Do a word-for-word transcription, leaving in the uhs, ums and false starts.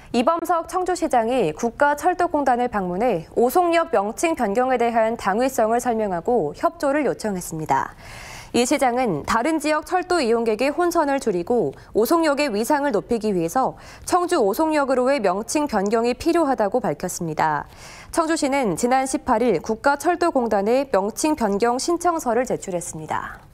이범석 청주시장이 국가철도공단을 방문해 오송역 명칭 변경에 대한 당위성을 설명하고 협조를 요청했습니다. 이 시장은 다른 지역 철도 이용객의 혼선을 줄이고 오송역의 위상을 높이기 위해서 청주 오송역으로의 명칭 변경이 필요하다고 밝혔습니다. 청주시는 지난 십팔 일 국가철도공단에 명칭 변경 신청서를 제출했습니다.